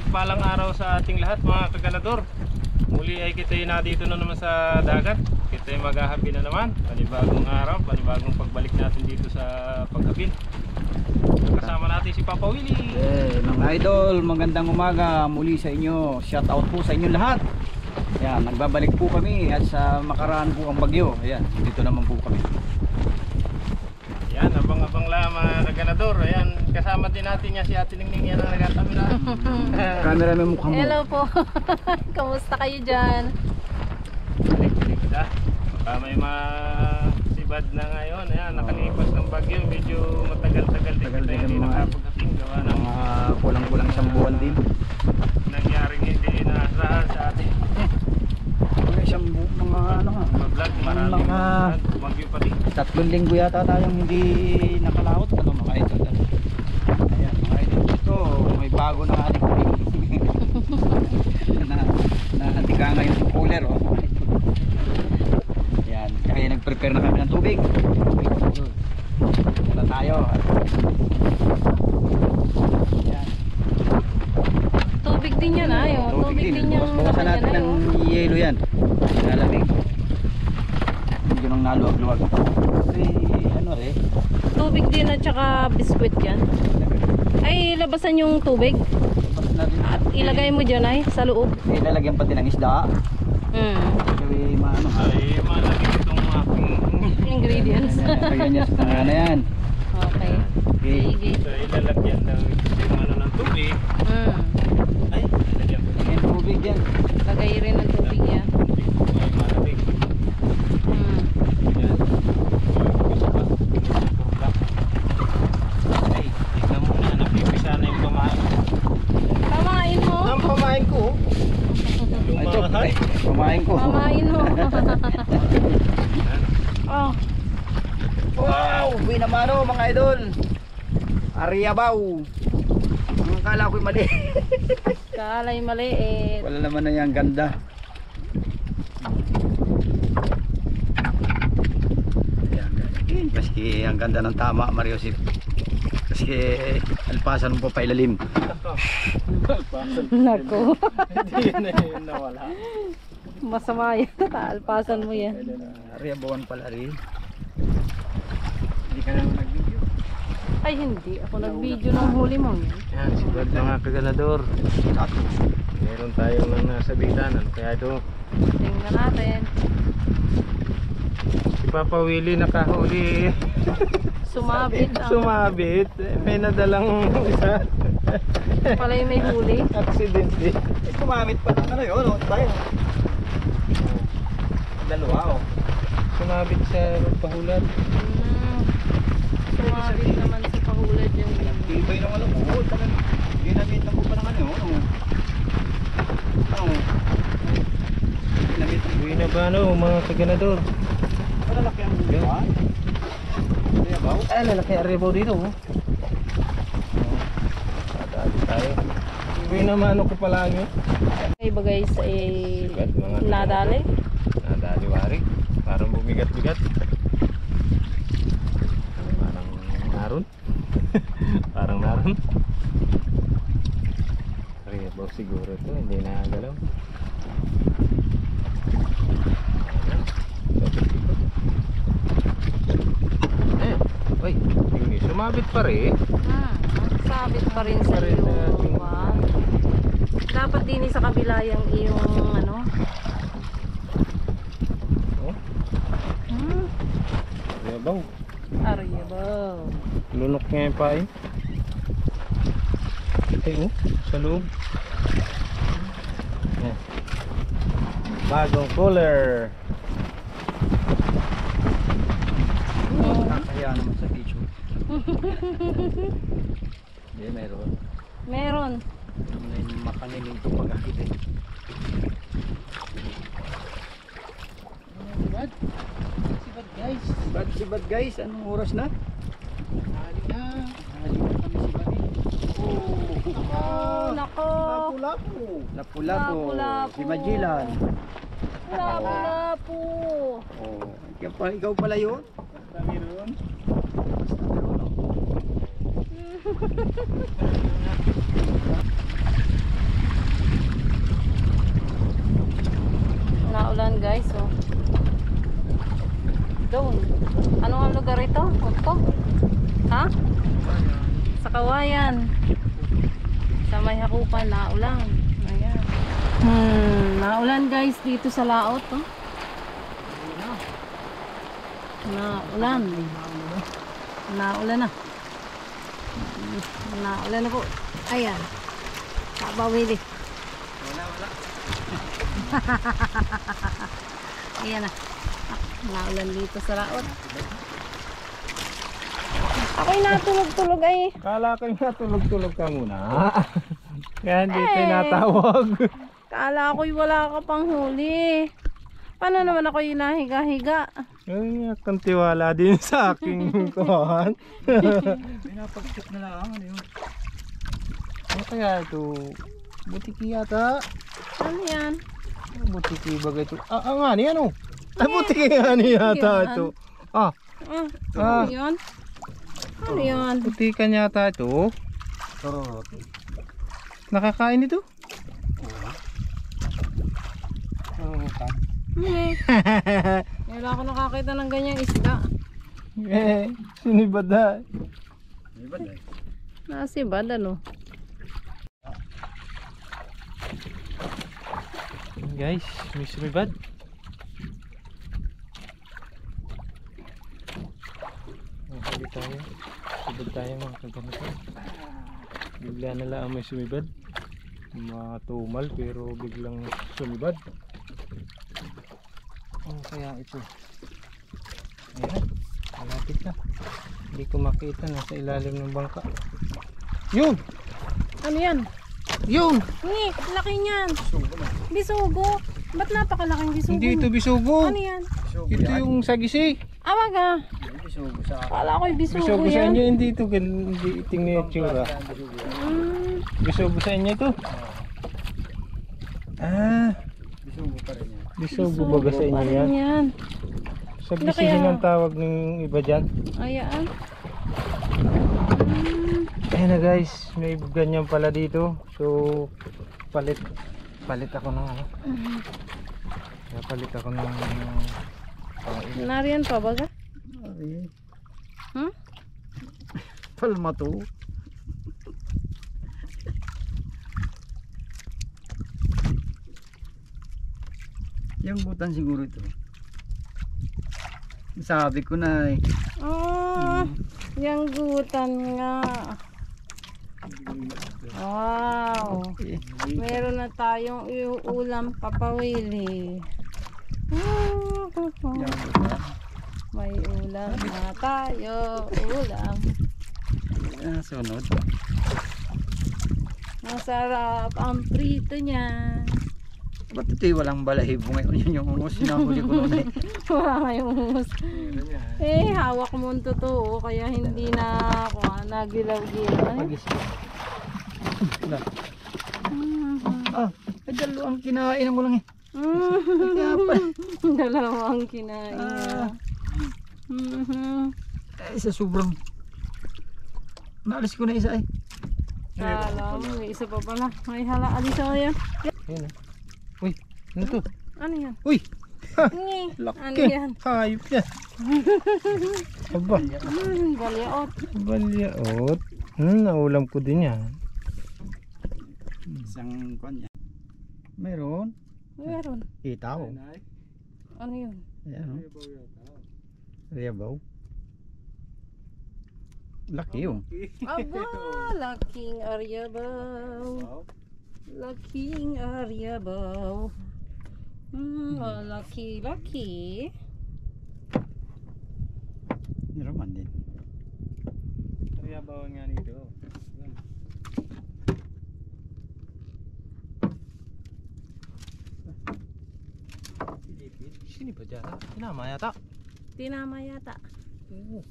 Mapagpalang araw sa ating lahat mga kaganador. Muli ay kita na dito na naman sa dagat. Kita ay maghahabi na naman. Panibagong araw, panibagong pagbalik natin dito sa paghabin. Kasama natin si Papa Willie. Mga idol, magandang umaga muli sa inyo. Shout out po sa inyo lahat. Ayan, nagbabalik po kami at sa makaraan po ang bagyo. Ayan, dito naman po kami. Yan, abang-abang lang mga kaganador. Ayan, kasama din natin niya si Ate Ningning. Yan ang nagatamira. Camera may mukha mo. Hello po. Kamusta kayo dyan? Balik-balik na. Baka may masibad na ngayon. Ayan, nakalipas ng bagyo. Medyo matagal-tagal din kita hindi nakapagkaping gawa ng Mga kulang-kulang isang buwan din. nangyaring hindi inaasahan sa atin. Isang mga ano nga. Vlog, maraming Mga bagyo pati. 3 linggo yata tayong hindi nakalaot. Ano mga idol? Ayan mga idol. Ito, may bago na aling na handika ngayon yung cooler. Oh. Ayan, kaya nag-prepare na kami ng tubig. Wala tayo. Ayan. Tubig din yan ayo. Tubig din yan. Bukasan natin ng yelo yan. Lalamig. Medyo nang naluwag-luwag. Kasi ano rin. Tubig din at saka biskwit yan. Ay, labasan yung tubig. At ilagay mo dyan ay sa loob. Ilalagyan pati ng isda. Kasi maano. Ay, malaki itong aking Ingredients. Lagyan niya sa tanga na yan. Okay. Okay. Sige. so ilalagyan daw yung ano ng tubig. Ay, ilalagyan ko. Ayan, tubig yan. Lagay rin ng tubig yan. Ay, malamig. Yan. Gusto ba? Ay, tignan mo na. Napipisa na yung pamain. Pamain mo. Ang pamain ko. Ay, ito. Lumahan. Ay, pamain ko. Pamain mo. Oh. Wow! Uwi naman o mga idol. Ariabaw. Ang akala ko'y mali. Kalay maliit. Wala naman na yung ganda. Ayan, maski ang ganda ng tama, Mariosip. Maski alpasan mo pa pailalim. Nako. Hindi na yun nawala. Masama yan. Taalpasan mo yan. Ariabawan pala rin. Hindi ka naman nag-video. Ay hindi. Ako nag-video ng huli mo. Yan, sigurad mga kaganador. Meron tayong nasa bitan. Ano kaya ito? Tingnan natin. Si Papa Willie nakahuli. Sumabit ang Sumabit. May nadalang isa. pala yung may huli. Accidentally. Eh, kumamit pa ng ano yun, oh, tayo. Dalawa, oh. Sumabit sa pahulat. Sumabit naman sa pahulad yung Tibay ng alam mo, oh, talagang ginamitan ko pa ng ano, oh. Ginamitan ko. Uwi na ba no mga kaganador? Malalaki ang buwan. Ariabaw? Ay, lalaki aribaw dito. Oh. Dadali tayo. Uwi naman ako palagi. iba guys Bigat, mga nadali. Nadali wari. Parang bumigat-bigat. Parang naroon. Parang naroon. Aribaw siguro to, hindi nakagalaw. Uy, sumabit pa rin. Sabit pa rin sa iyo. Dapat din sa kabila yung iyong ano. Oh, aribaw. Ariabaw. Lunok nga yung pain. Ay, oh, sa loob. Yan. Bagong cooler. Kaya naman sa video. Hindi, mayroon. Meron. May makaniling ito pag-akit eh. Sibad? Sibad guys. Sibad guys. Anong oras na? Hali na. Hali na kami sibad eh. Oh, nako. Lapu-lapu. Lapu-lapu. Lapu-lapu. Si Magellan. Lapu-lapu. Oh, ikaw pala yun? Basta meron. Naulan guys, oh. Doon. Ano ang lugar ito? Ito? Ha? Sa Kawayan. Sa may hakupan, naulan. Ayan. Naulan guys dito sa Laot, oh. Naulan. Naulan na. Naulan na po. Ayan. Kabawili. Wala. Ayan na. Naulan dito sa Laot. Ako'y natulog-tulog ay. Kala ko nga tulog-tulog ka muna. Kaya hindi tayo natawag. Kala ko'y wala ka pang huli. Paano naman ako'y nahiga-higa? Ay, kang tiwala din sa aking kuhan. Pinapag-shoot na lang. Ano yun? Ano kaya ito? Butiki yata. Ano yan? Butiki bagay ito. Nga ni ano? Ay, butiki nga ni yata ito. Ano yun? Ano yun? Butikan yata ito. Tororot. Nakakain ito? Wala ako nakakita ng ganyang isda. Sinibad na. Nasibad ano? Guys, may sumibad. Huli tayo. Sumibad tayo mga kaganito. Bigla na lang may sumibad. Matumal pero biglang sumibad. Ano kaya ito? Ayan, malapit na. Hindi ko makita, nasa ilalim ng bangka. Yun! Ano yan? Yun! Ngi, laki niyan. Bisugo. Ba't napakalaking bisugo? Hindi ito bisugo. Ano yan? Ito yung sagisi. Awag ah. Bisugo sa Kala ko'y bisugo Bisugo sa yan. inyo, hindi ito. Hindi tingnan yung tsura. Bisugo sa inyo ito. bisugo pa rin yan. Bisugo baga sa inyo yan. Yan. Sagisihin ang tawag ng iba dyan. Ayan. Ayan na guys, may ganyan pala dito. So, palit ako ng ano. Palit ako ng Nariyan pa baga? Ay, Hmm? palma to. Yung butan siguro ito. Sabi ko na eh. Yung gutan nga. Wow. Meron na tayong ulam papawili. Yung butan. May ulam na tayo. Ulam. Sunod. Masarap ang prito niya. Ba't ito'y walang balahibo ngayon? Yun yung umus sinahuli ko noon eh. Wala kayong humus. Hawak mo ang totoo. Kaya hindi na ako nagilaw-gilaw. Ay dalawang kinain mo lang eh. Kaya pa. Dalawang kinain niya. Ay sa sobrang. Naalis ko na isa eh. Kala mo, may isa pa pala. May hala, alisa ko yan. Ayan. Uy, ano to? Ano yan? Uy! Ngi. Ano Laki! yan? Hayop yan! Aba! Balyaot. Balyaot. Naulam ko din yan. Isang kwan niya. Meron. Meron. Itaw. Ano yun? Ayan o. Riyabaw. Laki yun. Aba, laking aryabaw. Laking aryabaw. Laki. Meron man din. Riyabawan nga nito. Sini ba dyan? Tinama yata. Tinama yata. Oo.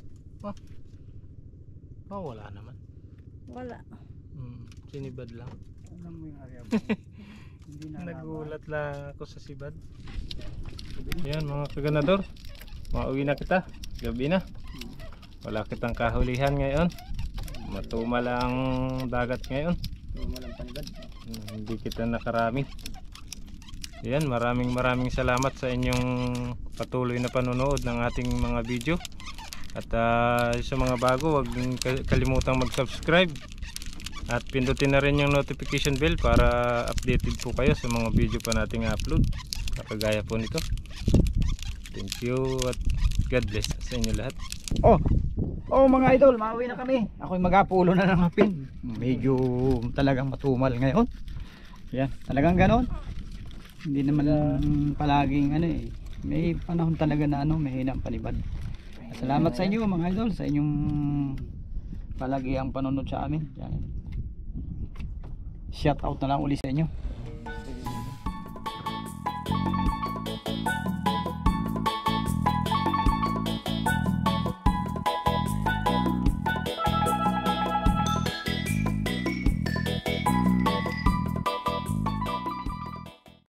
Wala naman. Wala. Sinibad lang. Alam mo yung ariyabaw. Hindi na Nagulat lang ako sa sibad. Ayan mga kaganador. Mauwi na kita. Gabi na. Wala kitang kahulihan ngayon. Matumal ang dagat ngayon. Walang panibad. Hindi kita nakarami. Yan, maraming salamat sa inyong patuloy na panonood ng ating mga video. At sa mga bago, huwag kalimutang mag-subscribe at pindutin na rin yung notification bell para updated po kayo sa mga video pa nating upload kagaya po nito. Thank you at God bless sa inyo lahat. Oh mga idol, mauwi na kami. Ako'y magapulo na ng hapin. Medyo talagang matumal ngayon. Yan, talagang ganon. Hindi naman palaging ano eh. May panahon talaga na ano, may hinang panibad. Salamat sa inyo mga idol, sa inyong palagi ang panonood sa amin. Yan. Shout out na lang uli sa inyo.